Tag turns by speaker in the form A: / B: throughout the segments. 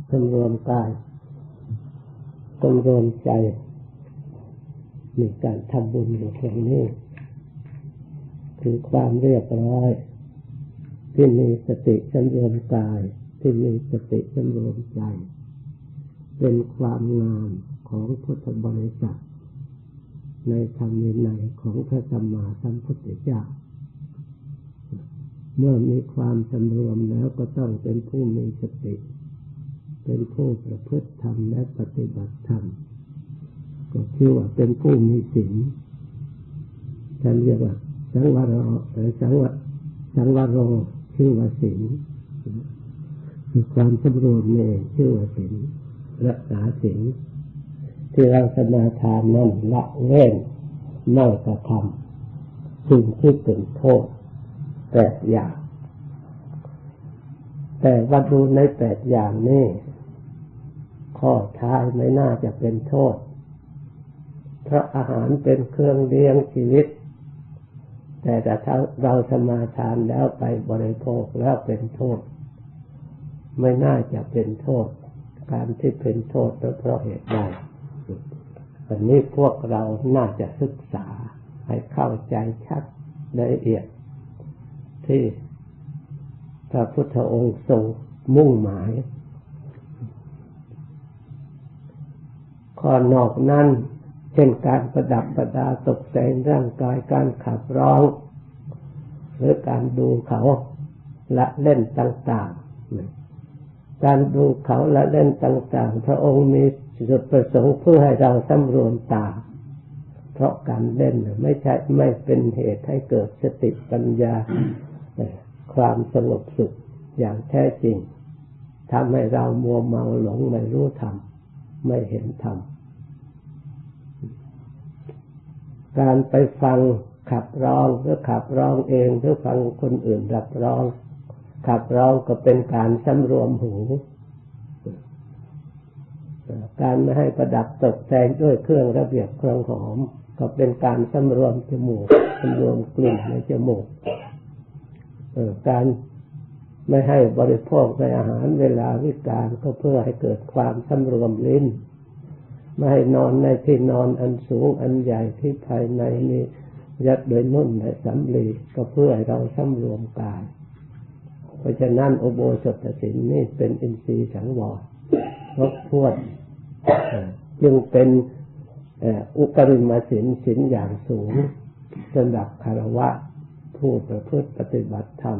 A: สำรวมกายสำรวมใจมีการทำบุญอยู่ตรงนี้คือความเรียบร้อยที่มีสติสำรวมกายที่มีสติสำรวมใจเป็นความงามของพุทธบริษัทในธรรมวินัยของพระสัมมาสัมพุทธเจ้าเมื่อมีความสำรวมแล้วก็ต้องเป็นผู้มีสติเป็นผู้ประพฤติธรรมและปฏิบัติธรรมก็ชื่อว่าเป็นผู้มีศีลท่านเรียกว่าสังวรโรชื่อว่าศีลคือความสำรวมนี่ชื่อว่าศีลรักษาศีลที่เราสมาทานนั้นละเว้นไม่กระทำสิ่งที่เป็นโทษ8 อย่างแต่ว่าดูใน8 อย่างนี้ข้อท้ายไม่น่าจะเป็นโทษเพราะอาหารเป็นเครื่องเลี้ยงชีวิตแต่ถ้าเราสมาทานแล้วไปบริโภคแล้วเป็นโทษไม่น่าจะเป็นโทษการที่เป็นโทษเพราะเหตุใดวันนี้พวกเราน่าจะศึกษาให้เข้าใจชัดละเอียดที่พระพุทธองค์ทรงมุ่งหมายข้อนอกนั้นเช่นการประดับประดาตกแต่งร่างกายการขับร้องหรือการดูเขาละเล่นต่างๆการดูเขาละเล่นต่างๆพระองค์มีจุดประสงค์เพื่อให้เราสำรวมตาเพราะการเล่นไม่เป็นเหตุให้เกิดสติปัญญาความสงบสุขอย่างแท้จริงทำให้เรามัวเมาหลงไม่รู้ธรรมไม่เห็นธรรมการไปฟังขับร้องหรือขับร้องเองหรือฟังคนอื่นรับร้องขับร้องก็เป็นการสำรวมหูการไม่ให้ประดับตกแต่งด้วยเครื่องระเบียบเครื่องหอมก็เป็นการสำรวมจมูกสำรวมกลิ่นในจมูกการไม่ให้บริโภคในอาหารเวลาวิกาลก็เพื่อให้เกิดความสำรวมลิ้นไม่ให้นอนในที่นอนอันสูงอันใหญ่ที่ภายในนี้ยัดโดยนุ่นและสำลีก็เพื่อให้เราสำรวมกายเพราะฉะนั้นอุโบสถศีลนี่เป็นอินทรีย์สังวรครบถ้วนจึงเป็นอุปริมศีลศีลอย่างสูงสำหรับคฤหัสถ์ผู้ประพฤติปฏิบัติธรรม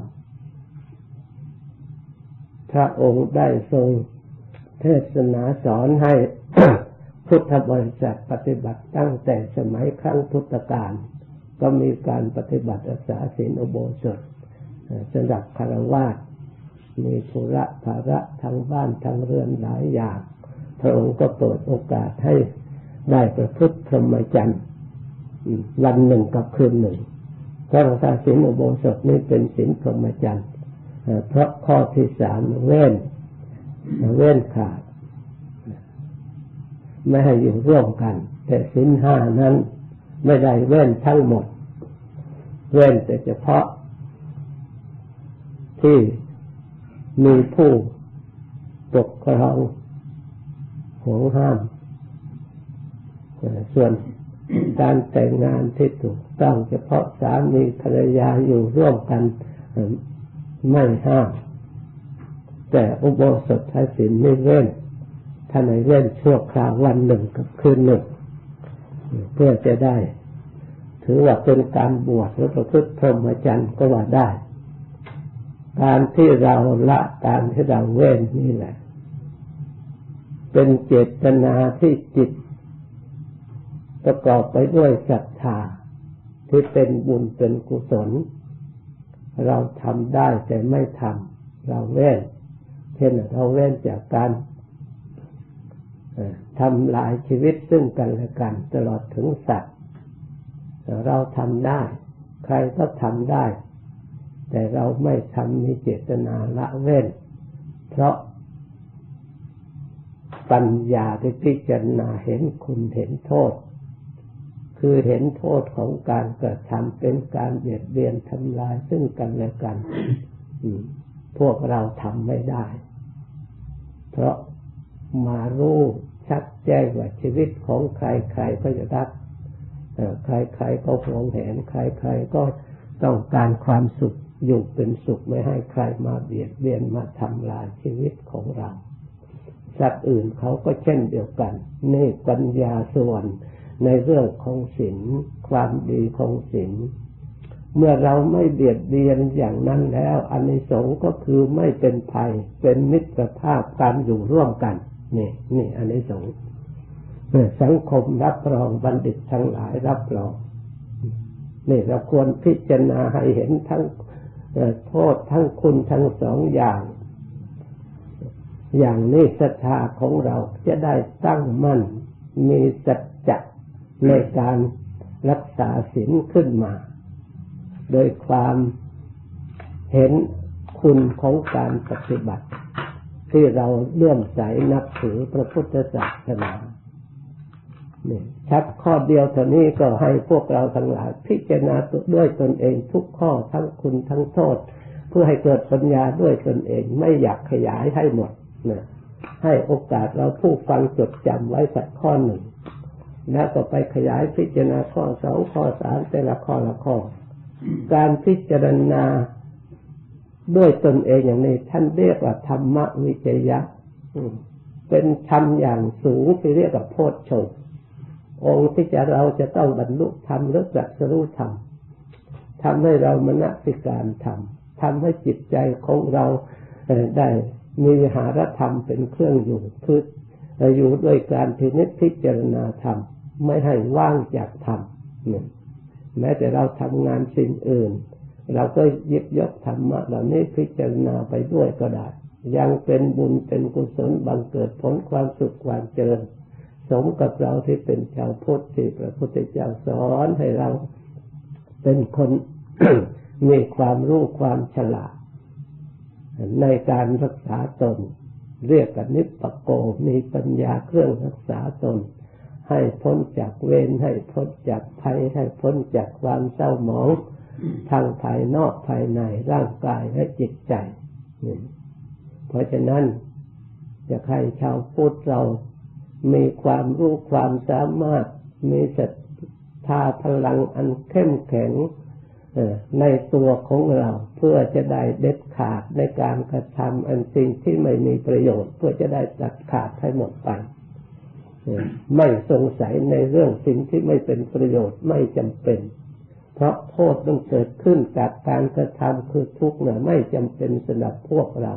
A: พระองค์ได้ทรงเทศนาสอนให้ พุทธบริษัทปฏิบัติตั้งแต่สมัยครั้งพุทธกาลก็มีการปฏิบัติรักษาศีลอุโบสถสำหรับคฤหัสถ์มีธุระภาระทางบ้านทางเรือนหลายอย่างพระองค์ก็เปิดโอกาสให้ได้ประพฤติพรหมจรรย์วันหนึ่งกับคืนหนึ่งเพราะว่าศีลอุโบสถนี้เป็นศีลพรหมจรรย์เพราะข้อที่3เว้นขาดไม่ให้อยู่ร่วมกันแต่ศีล5นั้นไม่ได้เว้นทั้งหมดเว้นแต่เฉพาะที่มีผู้ปกครองห่วงห้ามส่วนการแต่งงานที่ถูกต้องเฉพาะสามีภรรยาอยู่ร่วมกันไม่ห้ามแต่อุโบสถศีลไม่เว้นถ้าไหนเว้นชั่วคราววันหนึ่งกับคืนหนึ่งเพื่อจะได้ถือว่าเป็นการบวชหรือประพฤติพรหมจรรย์ก็ว่าได้การที่เราละการที่เราเว้นนี่แหละเป็นเจตนาที่จิตประกอบไปด้วยศรัทธาที่เป็นบุญเป็นกุศลเราทำได้แต่ไม่ทำเราเว้นเช่นเราเว้นจากการทำลายชีวิตซึ่งกันและกันตลอดถึงสัตว์เราทำได้ใครก็ทำได้แต่เราไม่ทำมีเจตนาละเว้นเพราะปัญญาที่พิจารณาเห็นคุณเห็นโทษคือเห็นโทษของการกระทำเป็นการเบียดเบียนทำลายซึ่งกันและกันพวกเราทำไม่ได้เพราะมารู้ชัดแจ้งว่าชีวิตของใครใครก็จะรักใครๆก็หวงแหนใครๆก็ต้องการความสุขอยู่เป็นสุขไม่ให้ใครมาเบียดเบียนมาทำลายชีวิตของเราสัตว์อื่นเขาก็เช่นเดียวกันนี่ปัญญาส่วนในเรื่องของศีลความดีของศีลเมื่อเราไม่เบียดเบียนอย่างนั้นแล้วอานิสงส์ก็คือไม่เป็นภัยเป็นมิตรภาพการอยู่ร่วมกันนี่อานิสงส์สังคมรับรองบัณฑิตทั้งหลายรับรองนี่เราควรพิจารณาให้เห็นทั้งโทษทั้งคุณทั้งสองอย่างนี้ศรัทธาของเราจะได้ตั้งมั่นมีสัจจะในการรักษาศีลขึ้นมาโดยความเห็นคุณของการปฏิบัติที่เราเลื่อมใสนับถือพระพุทธศาสนานี่ชัดข้อเดียวเท่านี้ก็ให้พวกเราทั้งหลายพิจารณาด้วยตนเองทุกข้อทั้งคุณทั้งโทษเพื่อให้เกิดปัญญาด้วยตนเองไม่อยากขยายให้หมดนะให้โอกาสเราผู้ฟังจดจำไว้สักข้อหนึ่งแล้วก็ไปขยายพิจารณาข้อสองข้อสามแต่ละข้อละข้อการพิจารณาด้วยตนเองอย่างนี้ท่านเรียกว่าธรรมวิจยะเป็นธรรมอย่างสูงที่เรียกว่าโพชฌงค์องค์ที่เราจะต้องบรรลุธรรมหรือตรัสรู้ธรรมทำให้เรามนสิการธรรมทำให้จิตใจของเราได้มีวิหารธรรมเป็นเครื่องอยู่คืออยู่ด้วยการพิจารณาธรรมไม่ให้ว่างจากธรรมแม้แต่เราทำงานสิ่งอื่นเราก็หยิบยกธรรมะเหล่านี้พิจารณาไปด้วยก็ได้ยังเป็นบุญเป็นกุศลบังเกิดผลความสุขความเจริญสมกับเราที่เป็นชาวพุทธที่พระพุทธเจ้าสอนให้เราเป็นคน มีความรู้ความฉลาดในการรักษาตนเรียกกันนิพพโกมีปัญญาเครื่องรักษาตนให้พ้นจากเวรให้พ้นจากภัยให้พ้นจากความเศร้าหมองทางภายนอกภายในร่างกายและจิตใจเพราะฉะนั้นจะให้ชาวพุทธเรามีความรู้ความสามารถมีศรัทธาพลังอันเข้มแข็งในตัวของเราเพื่อจะได้เด็ดขาดในการกระทำอันสิ่งที่ไม่มีประโยชน์เพื่อจะได้ตัดขาดให้หมดไปไม่สงสัยในเรื่องสิ่งที่ไม่เป็นประโยชน์ไม่จำเป็นเพราะโทษต้องเกิดขึ้นจากการกระทำคือทุกข์เนี่ยไม่จำเป็นสำหรับพวกเรา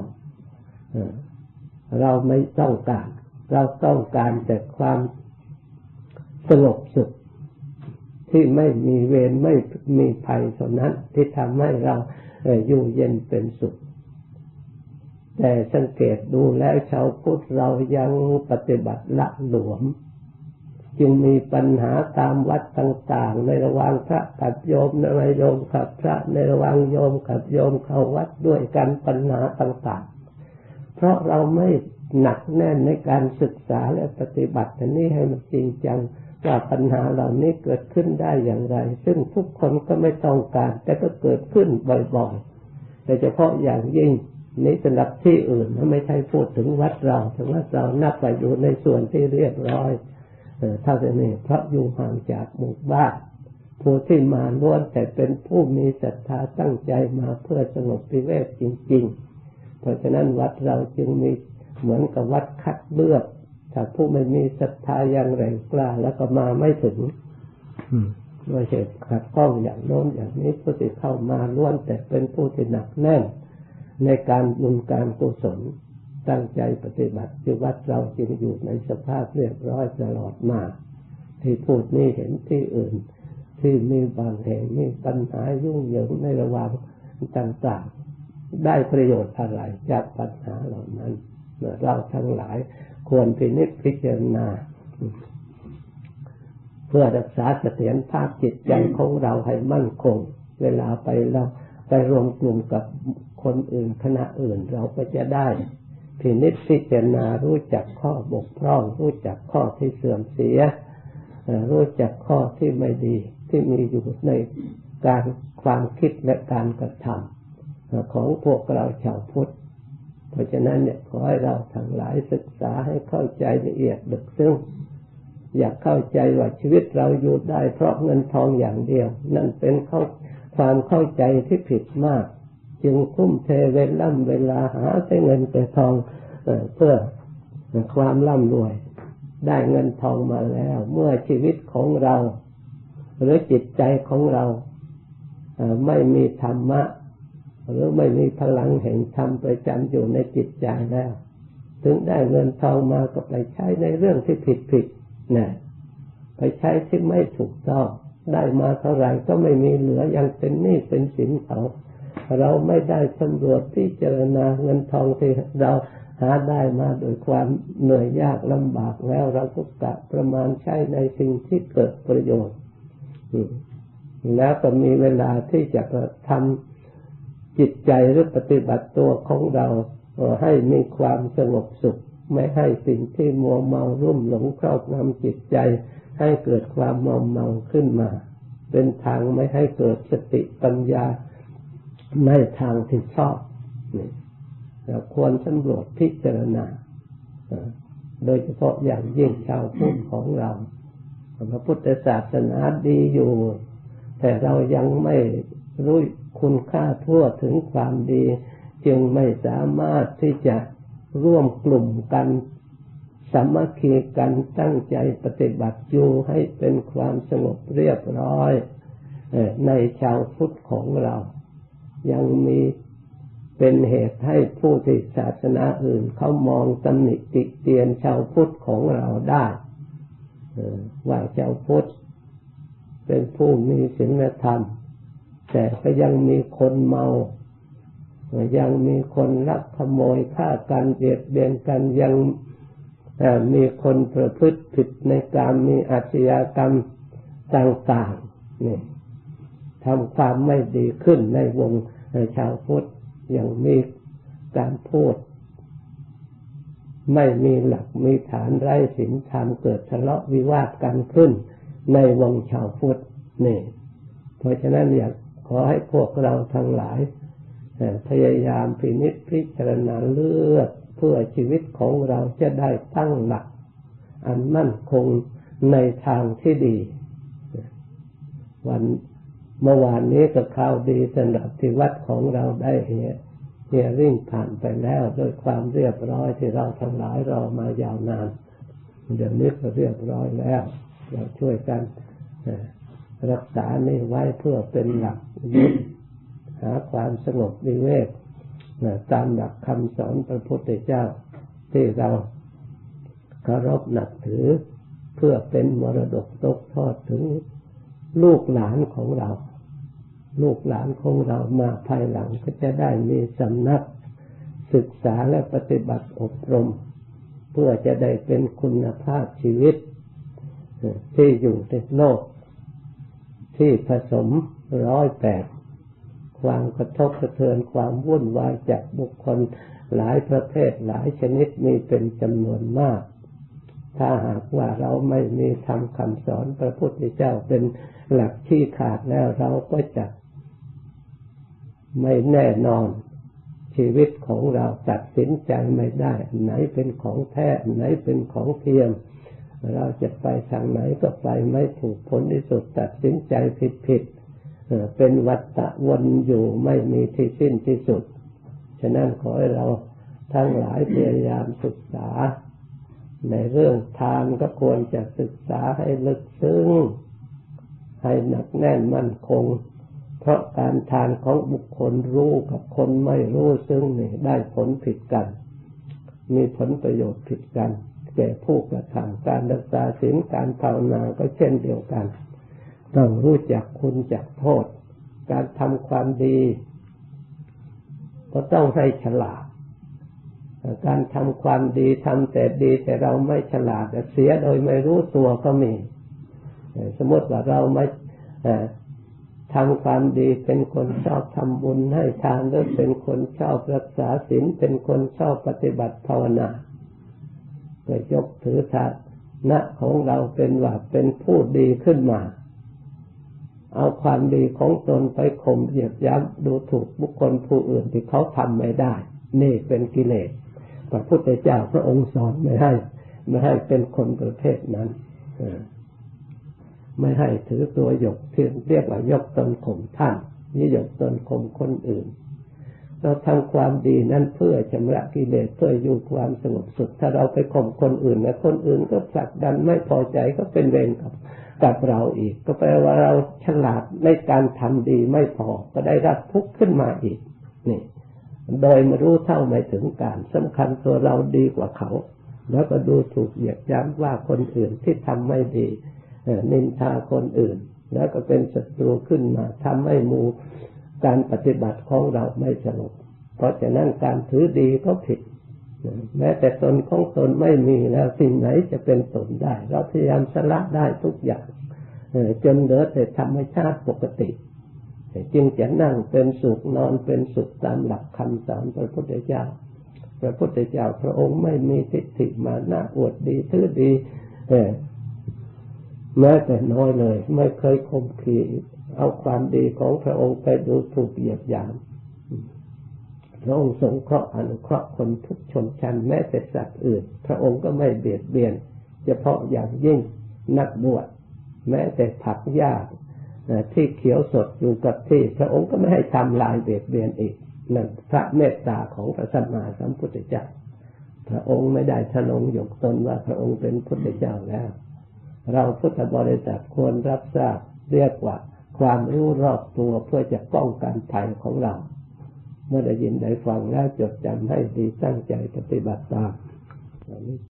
A: เราไม่ต้องการเราต้องการแต่ความสงบสุขที่ไม่มีเวรไม่มีภัยเท่านั้นที่ทำให้เราอยู่เย็นเป็นสุขแต่สังเกตดูแล้วชาวพุทธเรายังปฏิบัติละหลวมจึงมีปัญหาตามวัดต่างๆในระหว่างพระกับโยมในระหว่างโยมกับพระในระหว่างโยมกับโยมเข้าวัดด้วยกันปัญหาต่างๆเพราะเราไม่หนักแน่นในการศึกษาและปฏิบัติอันนี้ให้มันจริงจังว่าปัญหาเหล่านี้เกิดขึ้นได้อย่างไรซึ่งทุกคนก็ไม่ต้องการแต่ก็เกิดขึ้นบ่อยๆโดยเฉพาะอย่างยิ่งนี้สำหรับที่อื่นไม่ใช่พูดถึงวัดเราถึงวัดเรานับไปอยู่ในส่วนที่เรียบร้อยเท่านี้เพราะอยู่ห่างจากหมู่บ้านผู้ที่มาล้วนแต่เป็นผู้มีศรัทธาตั้งใจมาเพื่อสงบวิเวกจริงๆเพราะฉะนั้นวัดเราจึงมีเหมือนกับวัดคัดเลือกถ้าผู้ไม่มีศรัทธาอย่างแรงกล้าแล้วก็มาไม่ถึงด้วยเหตุขัดข้องอย่างโน้นอย่างนี้ผู้ที่เข้ามาล้วนแต่เป็นผู้ที่หนักแน่นในการบุญการกุศลตั้งใจปฏิบัติที่วัดเราจึงอยู่ในสภาพเรียบร้อยตลอดมาที่พูดนี้เห็นที่อื่นที่มีบางแห่งมีปัญหายุ่งเหยิงในระหว่างต่างๆได้ประโยชน์อะไรจากปัญหาเหล่านั้นเราทั้งหลายควรพิจารณาเพื่อรักษาเสถียรภาพจิตใจของเราให้มั่นคงเวลาเราไปรวมกลุ่มกับคนอื่นคณะอื่นเราก็จะได้พิจารณารู้จักข้อบกพร่องรู้จักข้อที่เสื่อมเสียรู้จักข้อที่ไม่ดีที่มีอยู่ในการความคิดและการกระทำของพวกเราชาวพุทธเพราะฉะนั้นเนี่ยขอให้เราทั้งหลายศึกษาให้เข้าใจละเอียดลึกซึ้งอยากเข้าใจว่าชีวิตเราอยู่ได้เพราะเงินทองอย่างเดียวนั่นเป็นความเข้าใจที่ผิดมากจึงทุ่มเทเวลาหาแต่เงินแต่ทองเพื่อความร่ำรวยได้เงินทองมาแล้วเมื่อชีวิตของเราหรือจิตใจของเราไม่มีธรรมะหรือไม่มีพลังแห่งธรรมประจำอยู่ในจิตใจแล้วถึงได้เงินทองมาก็ไปใช้ในเรื่องที่ผิดนะไปใช้ที่ไม่ถูกต้องได้มาเท่าไหร่ก็ไม่มีเหลือยังเป็นหนี้เป็นสินเขาเราไม่ได้สำรวจพิจารณาเงินทองที่เราหาได้มาโดยความเหนื่อยยากลำบากแล้วเราก็กะประมาณใช้ในสิ่งที่เกิดประโยชน์แล้วก็มีเวลาที่จะทำจิตใจหรือปฏิบัติตัวของเราให้มีความสงบสุขไม่ให้สิ่งที่มัวเมารุ่มหลงครอบงำจิตใจให้เกิดความมัวเมาขึ้นมาเป็นทางไม่ให้เกิดสติปัญญาในทางที่ชอบเราควรสำรวจพิจารณาโดยเฉพาะอย่างยิ่งชาวพุทธของเราพระพุทธศาสนาดีอยู่แต่เรายังไม่รู้คุณค่าทั่วถึงความดีจึงไม่สามารถที่จะร่วมกลุ่มกันสามัคคีกันตั้งใจปฏิบัติอยู่ให้เป็นความสงบเรียบร้อยในชาวพุทธของเรายังมีเป็นเหตุให้ผู้ที่ศาสนาอื่นเขามองตำหนิติเตียนชาวพุทธของเราได้ว่าชาวพุทธเป็นผู้มีศีลธรรมแต่ก็ยังมีคนเมายังมีคนลักขโมยฆ่ากันเบียดเบียนกันยังมีคนประพฤติผิดในการมีอาชญากรรมต่างๆนี่ทำความไม่ดีขึ้นในวงชาวพุทธยังมีการพูดไม่มีหลักมีฐานไร้ศีลธรรมเกิดทะเลาะวิวาทกันขึ้นในวงชาวพุทธนี่เพราะฉะนั้นอยากขอให้พวกเราทั้งหลายพยายามพินิจพิจารณาเลือกเพื่อชีวิตของเราจะได้ตั้งหลักอันมั่นคงในทางที่ดีเมื่อวานนี้ก็ข่าวดีสำหรับที่วัดของเราได้เฮียริ่งผ่านไปแล้วโดยความเรียบร้อยที่เราทั้งหลายรอมายาวนานเดี๋ยวนี้ก็เรียบร้อยแล้วเราช่วยกันรักษานี่ไว้เพื่อเป็นหลักยึดหาความสงบวิเวกตามหลักคำสอนพระพุทธเจ้าที่เราเคารพนับถือเพื่อเป็นมรดกตกทอดถึงลูกหลานของเราลูกหลานของเรามาภายหลังก็จะได้มีสำนักศึกษาและปฏิบัติอบรมเพื่อจะได้เป็นคุณภาพชีวิตที่อยู่ในโลกที่ผสม108ความกระทบกระเทือนความวุ่นวายจากบุคคลหลายประเภทหลายชนิดมีเป็นจำนวนมากถ้าหากว่าเราไม่มีธรรมคำสอนพระพุทธเจ้าเป็นหลักที่ขาดแล้วเราก็จะไม่แน่นอนชีวิตของเราตัดสินใจไม่ได้อันไหนเป็นของแท้อันไหนเป็นของเทียมเราจะไปทางไหนก็ไปไม่ถูกผลที่สุดตัดสินใจผิดเป็นวัฏฏะวนอยู่ไม่มีที่สิ้นที่สุดฉะนั้นขอให้เราทั้งหลายพยายามศึกษาในเรื่องทานก็ควรจะศึกษาให้ลึกซึ้งให้หนักแน่นมั่นคงเพราะการทานของบุคคลรู้กับคนไม่รู้ซึ่งนี่ได้ผลผิดกันมีผลประโยชน์ผิดกันแก่ผู้กระทำการรักษาศีลการภาวนาก็เช่นเดียวกันต้องรู้จักคุณจักโทษการทำความดีก็ต้องให้ฉลาดการทำความดีทำแต่ดีแต่เราไม่ฉลาดเสียโดยไม่รู้ตัวก็มีสมมติว่าเราไม่ทำความดีเป็นคนชอบทำบุญให้ทานหรือเป็นคนชอบรักษาศีลเป็นคนชอบปฏิบัติภาวนาก็ยกถือฐานะของเราเป็นว่าเป็นผู้ดีขึ้นมาเอาความดีของตนไปข่มเหยียดหยามดูถูกบุคคลผู้อื่นที่เขาทำไม่ได้นี่เป็นกิเลสพระพุทธเจ้าพระองค์สอนไม่ให้เป็นคนประเภทนั้นไม่ให้ถือตัวยกที่เรียกว่ายกตนข่มท่านนี่ยกตนข่มคนอื่นเราทำความดีนั้นเพื่อชำระกิเลสเพื่ออยู่ความสงบสุขถ้าเราไปข่มคนอื่นนะคนอื่นก็ผลักดันไม่พอใจก็เป็นเวรกับเราอีกก็แปลว่าเราฉลาดในการทำดีไม่พอก็ได้รับทุกข์ขึ้นมาอีกนี่โดยไม่รู้เท่าไม่ถึงการสำคัญตัวเราดีกว่าเขาแล้วก็ดูถูกเหยียดหยามว่าคนอื่นที่ทำไม่ดีนินทาคนอื่นแล้วก็เป็นศัตรูขึ้นมาทำให้หมู่การปฏิบัติของเราไม่สงบเพราะฉะนั้นการถือดีก็ผิดแม้แต่ตนของตนไม่มีแล้วสิ่งไหนจะเป็นตนได้เราพยายามสละได้ทุกอย่างจนเหลือแต่ธรรมชาติปกติจึงจะนั่งเป็นสุขนอนเป็นสุขตามหลักคำสอนพระพุทธเจ้าพระพุทธเจ้าพระองค์ไม่มีทิฏฐิมานะอวดดีถือดีแม้แต่น้อยเลยไม่เคยข่มขีเอาความดีของพระองค์ไปดูถูกเหยียดหยามพระองค์สงเคราะห์อนุเคราะห์คนทุกชนชั้นแม้แต่สัตว์อื่นพระองค์ก็ไม่เบียดเบียนเฉพาะอย่างยิ่งนักบวชแม้แต่ผักหญ้าที่เขียวสดอยู่กับที่พระองค์ก็ไม่ให้ทำลายเบียดเบียนอีกนั่นพระเมตตาของพระสัมมาสัมพุทธเจ้าพระองค์ไม่ได้ทะนงยกตนว่าพระองค์เป็นพุทธเจ้าแล้วเราพุทธบริษัทควรรับทราบเรียกว่าความรู้รอบตัวเพื่อจะป้องกันภัยของเราเมื่อได้ยินได้ฟังแล้วจดจำให้ดีตั้งใจปฏิบัติตาม